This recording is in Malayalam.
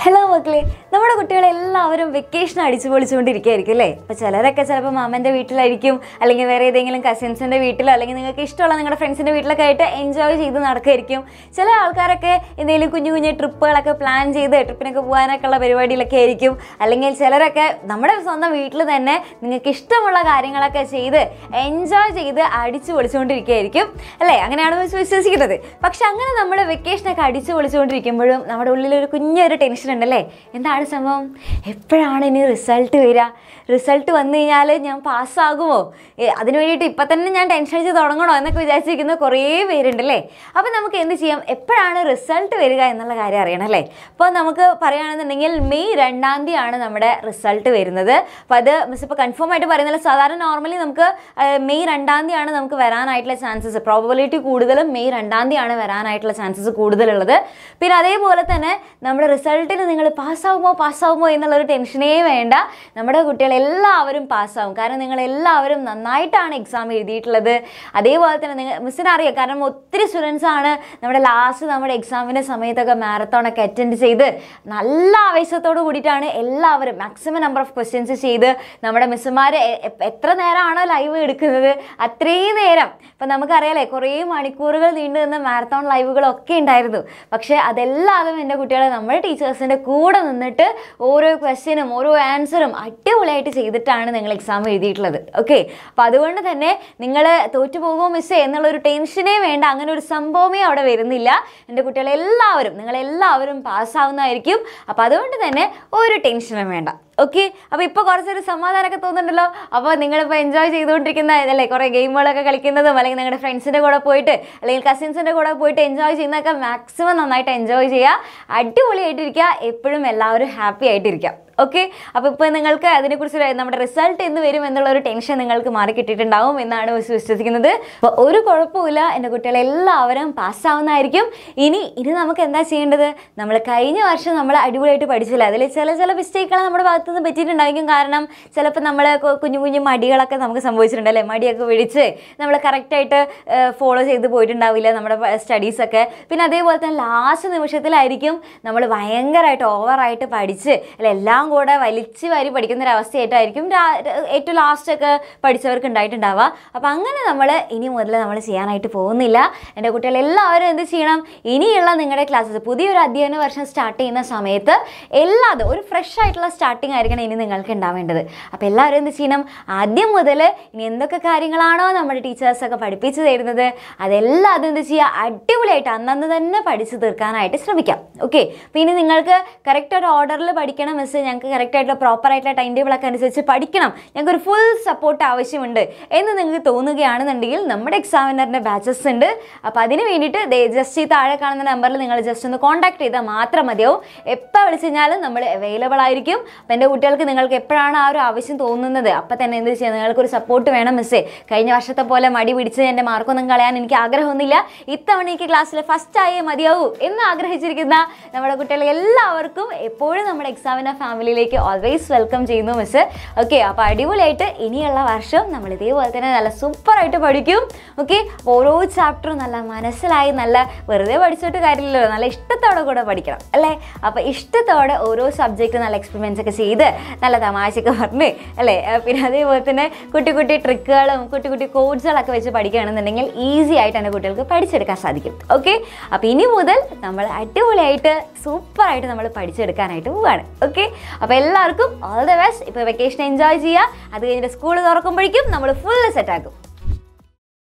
ഹലോ മക്കളെ, നമ്മുടെ കുട്ടികളെല്ലാവരും വെക്കേഷൻ അടിച്ചു പൊളിച്ചുകൊണ്ടിരിക്കുകയായിരിക്കും അല്ലേ? അപ്പോൾ ചിലരൊക്കെ ചിലപ്പോൾ മാമൻ്റെ വീട്ടിലായിരിക്കും, അല്ലെങ്കിൽ വേറെ ഏതെങ്കിലും കസിൻസിൻ്റെ വീട്ടിലോ അല്ലെങ്കിൽ നിങ്ങൾക്ക് ഇഷ്ടമുള്ള നിങ്ങളുടെ ഫ്രണ്ട്സിൻ്റെ വീട്ടിലൊക്കെ ആയിട്ട് എൻജോയ് ചെയ്ത് നടക്കുമായിരിക്കും. ചില ആൾക്കാരൊക്കെ എന്തെങ്കിലും കുഞ്ഞു കുഞ്ഞു ട്രിപ്പുകളൊക്കെ പ്ലാൻ ചെയ്ത് ട്രിപ്പിനൊക്കെ പോകാനൊക്കെ ഉള്ള പരിപാടിയിലൊക്കെ ആയിരിക്കും. അല്ലെങ്കിൽ ചിലരൊക്കെ നമ്മുടെ സ്വന്തം വീട്ടിൽ തന്നെ നിങ്ങൾക്ക് ഇഷ്ടമുള്ള കാര്യങ്ങളൊക്കെ ചെയ്ത് എൻജോയ് ചെയ്ത് അടിച്ചു പൊളിച്ചുകൊണ്ടിരിക്കുകയായിരിക്കും അല്ലേ? അങ്ങനെയാണ് വിശ്വസിക്കുന്നത്. പക്ഷെ അങ്ങനെ നമ്മൾ വെക്കേഷനൊക്കെ അടിച്ചു പൊളിച്ചുകൊണ്ടിരിക്കുമ്പോഴും നമ്മുടെ ഉള്ളിലൊരു കുഞ്ഞൊരു ടെൻഷൻ ഉണ്ടല്ലേ. എന്താണ് സംഭവം? എപ്പോഴാണ് ഇനി റിസൾട്ട് വരിക? റിസൾട്ട് വന്നു കഴിഞ്ഞാൽ ഞാൻ പാസ്സാകുമോ? അതിന് വേണ്ടിയിട്ട് ഇപ്പം തന്നെ ഞാൻ ടെൻഷൻ അടിച്ച് തുടങ്ങണോ എന്നൊക്കെ വിചാരിച്ചിരിക്കുന്ന കുറേ പേരുണ്ടല്ലേ. അപ്പോൾ നമുക്ക് എന്ത് ചെയ്യാം? എപ്പോഴാണ് റിസൾട്ട് വരിക എന്നുള്ള കാര്യം അറിയണം അല്ലേ? അപ്പോൾ നമുക്ക് പറയുകയാണെന്നുണ്ടെങ്കിൽ മെയ് 2-ാം തീയതിയാണ് നമ്മുടെ റിസൾട്ട് വരുന്നത്. അപ്പോൾ അത് മിസ് ഇപ്പോൾ കൺഫേം ആയിട്ട് പറയുന്നില്ല. സാധാരണ നോർമലി നമുക്ക് മെയ് 2-ാം തീയതിയാണ് നമുക്ക് വരാനായിട്ടുള്ള ചാൻസസ്, പ്രോബബിലിറ്റി കൂടുതലും മെയ് 2-ാം തീയതിയാണ് വരാനായിട്ടുള്ള ചാൻസസ് കൂടുതലുള്ളത്. പിന്നെ അതേപോലെ തന്നെ നമ്മുടെ റിസൾട്ടിന് നിങ്ങൾ പാസ്സാവുമോ എന്നുള്ളൊരു ടെൻഷനേ വേണ്ട. നമ്മുടെ കുട്ടികളെല്ലാവരും പാസ്സാവും. കാരണം നിങ്ങളെല്ലാവരും നന്നായിട്ടാണ് എക്സാം എഴുതിയിട്ടുള്ളത്. അതേപോലെ തന്നെ മിസ്സിന് അറിയാം, കാരണം ഒത്തിരി സ്റ്റുഡൻസാണ് നമ്മുടെ എക്സാമിൻ്റെ സമയത്തൊക്കെ മാരത്തോണൊക്കെ അറ്റൻഡ് ചെയ്ത് നല്ല ആവേശത്തോട് കൂടിയിട്ടാണ് എല്ലാവരും മാക്സിമം നമ്പർ ഓഫ് ക്വസ്റ്റ്യൻസ് ചെയ്ത് നമ്മുടെ മിസ്സുമാർ എത്ര നേരമാണോ ലൈവ് എടുക്കുന്നത് അത്രയും നേരം. ഇപ്പം നമുക്കറിയാലേ കുറേ മണിക്കൂറുകൾ നീണ്ടു നിന്ന മാരത്തോൺ ലൈവുകളൊക്കെ ഉണ്ടായിരുന്നു. പക്ഷേ അതെല്ലാതും എൻ്റെ കുട്ടികളെ നമ്മുടെ ടീച്ചേഴ്സിൻ്റെ കൂടെ നിന്നിട്ട് ഓരോ ക്വസ്റ്റ്യനും ഓരോ ആൻസറും അടിപൊളിയായിട്ട് ചെയ്തിട്ടാണ് നിങ്ങൾ എക്സാം എഴുതിയിട്ടുള്ളത്. ഓക്കെ, അപ്പം അതുകൊണ്ട് തന്നെ നിങ്ങൾ തോറ്റുപോകുമോ മിസ്സേ എന്നുള്ളൊരു ടെൻഷനേ വേണ്ട. അങ്ങനെ ഒരു സംഭവമേ അവിടെ വരുന്നില്ല. എൻ്റെ നിങ്ങളെല്ലാവരും പാസ്സാവുന്നതായിരിക്കും. അപ്പം അതുകൊണ്ട് തന്നെ ഒരു ടെൻഷനും വേണ്ട. ഓക്കെ, അപ്പോൾ ഇപ്പോൾ കുറച്ചൊരു സമാധാനമൊക്കെ തോന്നുന്നുണ്ടല്ലോ. അപ്പോൾ നിങ്ങളിപ്പോൾ എൻജോയ് ചെയ്തുകൊണ്ടിരിക്കുന്ന അല്ലേ കുറേ ഗെയിമുകളൊക്കെ കളിക്കുന്നതും അല്ലെങ്കിൽ നിങ്ങളുടെ ഫ്രണ്ട്സിൻ്റെ കൂടെ പോയിട്ട് അല്ലെങ്കിൽ കസിൻസിൻ്റെ കൂടെ പോയിട്ട് എൻജോയ് ചെയ്യുന്നതൊക്കെ മാക്സിമം നന്നായിട്ട് എൻജോയ് ചെയ്യുക, അടിപൊളിയായിട്ടിരിക്കുക, എപ്പോഴും എല്ലാവരും ഹാപ്പി ആയിട്ടിരിക്കുക. ഓക്കെ, അപ്പോൾ ഇപ്പോൾ നിങ്ങൾക്ക് അതിനെക്കുറിച്ച് നമ്മുടെ റിസൾട്ട് എന്ന് വരും എന്നുള്ളൊരു ടെൻഷൻ നിങ്ങൾക്ക് മാറി കിട്ടിയിട്ടുണ്ടാവും എന്നാണ് വിശ്വസിക്കുന്നത്. അപ്പോൾ ഒരു കുഴപ്പമില്ല, എൻ്റെ കുട്ടികളെല്ലാവരും പാസ്സാവുന്നതായിരിക്കും. ഇനി നമുക്ക് എന്താ ചെയ്യേണ്ടത്? നമ്മൾ കഴിഞ്ഞ വർഷം നമ്മൾ അടിപൊളിയായിട്ട് പഠിച്ചില്ല, അതിൽ ചില മിസ്റ്റേക്കുകൾ നമ്മുടെ ഭാഗത്തു നിന്ന് പറ്റിയിട്ടുണ്ടായിരിക്കും. കാരണം ചിലപ്പോൾ നമ്മൾ കുഞ്ഞു മടികളൊക്കെ നമുക്ക് സംഭവിച്ചിട്ടുണ്ട് അല്ലേ? മടിയൊക്കെ പിടിച്ച് നമ്മൾ കറക്റ്റായിട്ട് ഫോളോ ചെയ്ത് പോയിട്ടുണ്ടാവില്ല നമ്മുടെ സ്റ്റഡീസൊക്കെ. പിന്നെ അതേപോലെ തന്നെ ലാസ്റ്റ് നിമിഷത്തിലായിരിക്കും നമ്മൾ ഭയങ്കരമായിട്ട് ഓവറായിട്ട് പഠിച്ച് അല്ലെ എല്ലാം കൂടെ വലിച്ചു വാരി പഠിക്കുന്നൊരവസ്ഥയായിട്ടായിരിക്കും ഏറ്റവും ലാസ്റ്റൊക്കെ പഠിച്ചവർക്ക് ഉണ്ടായിട്ടുണ്ടാവുക. അപ്പോൾ അങ്ങനെ നമ്മൾ ഇനി മുതൽ നമ്മൾ ചെയ്യാനായിട്ട് പോകുന്നില്ല. എൻ്റെ കുട്ടികളെല്ലാവരും എന്ത് ചെയ്യണം? ഇനിയുള്ള നിങ്ങളുടെ ക്ലാസ്സസ് പുതിയൊരു അധ്യയന വർഷം സ്റ്റാർട്ട് ചെയ്യുന്ന സമയത്ത് എല്ലാതും ഒരു ഫ്രഷ് ആയിട്ടുള്ള സ്റ്റാർട്ടിങ് ആയിരിക്കണം ഇനി നിങ്ങൾക്ക് ഉണ്ടാവേണ്ടത്. അപ്പോൾ എല്ലാവരും എന്ത് ചെയ്യണം? ആദ്യം മുതൽ ഇനി എന്തൊക്കെ കാര്യങ്ങളാണോ നമ്മുടെ ടീച്ചേഴ്സൊക്കെ പഠിപ്പിച്ച് തരുന്നത് അതെല്ലാം അതെന്ത് ചെയ്യുക? അടിപൊളിയായിട്ട് അന്നന്ന് തന്നെ പഠിച്ച് തീർക്കാനായിട്ട് ശ്രമിക്കാം. ഓക്കെ, പിന്നെ നിങ്ങൾക്ക് കറക്റ്റ് ഒരു ഓർഡറിൽ പഠിക്കണം മിസ്, ഞങ്ങൾക്ക് കറക്റ്റായിട്ടുള്ള പ്രോപ്പറായിട്ടുള്ള ടൈം ടേബിളൊക്കെ അനുസരിച്ച് പഠിക്കണം, ഞങ്ങൾക്കൊരു ഫുൾ സപ്പോർട്ട് ആവശ്യമുണ്ട് എന്ന് നിങ്ങൾക്ക് തോന്നുകയാണെന്നുണ്ടെങ്കിൽ നമ്മുടെ എക്സാമിനറിൻ്റെ ബാച്ചസ് ഉണ്ട്. അപ്പോൾ അതിന് വേണ്ടിയിട്ട് ജസ്റ്റ് ഈ താഴെ കാണുന്ന നമ്പറിൽ നിങ്ങൾ ജസ്റ്റ് ഒന്ന് കോൺടാക്ട് ചെയ്താൽ മാത്രം മതിയാവും. എപ്പോൾ വിളിച്ചു കഴിഞ്ഞാലും നമ്മൾ അവൈലബിൾ ആയിരിക്കും. അപ്പോൾ എൻ്റെ കുട്ടികൾക്ക് നിങ്ങൾക്ക് എപ്പോഴാണ് ആ ഒരു ആവശ്യം തോന്നുന്നത് അപ്പോൾ തന്നെ എന്ത് ചെയ്യുക? നിങ്ങൾക്കൊരു സപ്പോർട്ട് വേണം മിസ്സേ. കഴിഞ്ഞ വർഷത്തെ പോലെ മടി പിടിച്ച് എൻ്റെ മാർക്കൊന്നും കളയാൻ എനിക്ക് ആഗ്രഹമൊന്നുമില്ല, ഇത്തവണ എനിക്ക് ക്ലാസ്സിൽ ഫസ്റ്റ് ആയേ മതിയാവൂ എന്ന് ആഗ്രഹിച്ചിരിക്കുന്ന നമ്മുടെ കുട്ടികളെ എല്ലാവർക്കും എപ്പോഴും നമ്മുടെ എക്സാമിനർ ഫാമിലിയിലേക്ക് ഓൾവേസ് വെൽക്കം ചെയ്യുന്നു മിസ്. ഓക്കെ, അപ്പോൾ അടിപൊളിയായിട്ട് ഇനിയുള്ള വർഷം നമ്മൾ ഇതേപോലെ തന്നെ നല്ല സൂപ്പറായിട്ട് പഠിക്കും. ഓക്കെ, ഓരോ ചാപ്റ്ററും നല്ല മനസ്സിലായി, നല്ല വെറുതെ പഠിച്ചിട്ട് കാര്യമില്ലല്ലോ, നല്ല ഇഷ്ടത്തോടെ കൂടെ പഠിക്കണം അല്ലേ? അപ്പോൾ ഇഷ്ടത്തോടെ ഓരോ സബ്ജക്റ്റും നല്ല എക്സ്പെരിമെൻറ്റ്സ് ഒക്കെ ചെയ്ത് നല്ല തമാശയൊക്കെ പറഞ്ഞ് അല്ലേ, പിന്നെ അതേപോലെ തന്നെ കുട്ടി ട്രിക്കുകളും കുട്ടി കോഡ്സുകളൊക്കെ വെച്ച് പഠിക്കുകയാണെന്നുണ്ടെങ്കിൽ ഈസി ആയിട്ട് എൻ്റെ കുട്ടികൾക്ക് പഠിച്ചെടുക്കാൻ സാധിക്കും. ഓക്കെ, അപ്പോൾ ഇനി മുതൽ നമ്മൾ അടിപൊളിയായിട്ട് സൂപ്പറായിട്ട് നമ്മൾ പഠിച്ചെടുക്കാനായിട്ട് പോവുകയാണ്. ഓക്കെ, അപ്പോൾ എല്ലാവർക്കും ഓൾ ദ ബെസ്റ്റ്. ഇപ്പോൾ വെക്കേഷൻ എൻജോയ് ചെയ്യുക. അത് കഴിഞ്ഞിട്ട് സ്കൂൾ തുറക്കുമ്പോഴേക്കും നമ്മൾ ഫുൾ സെറ്റാക്കും.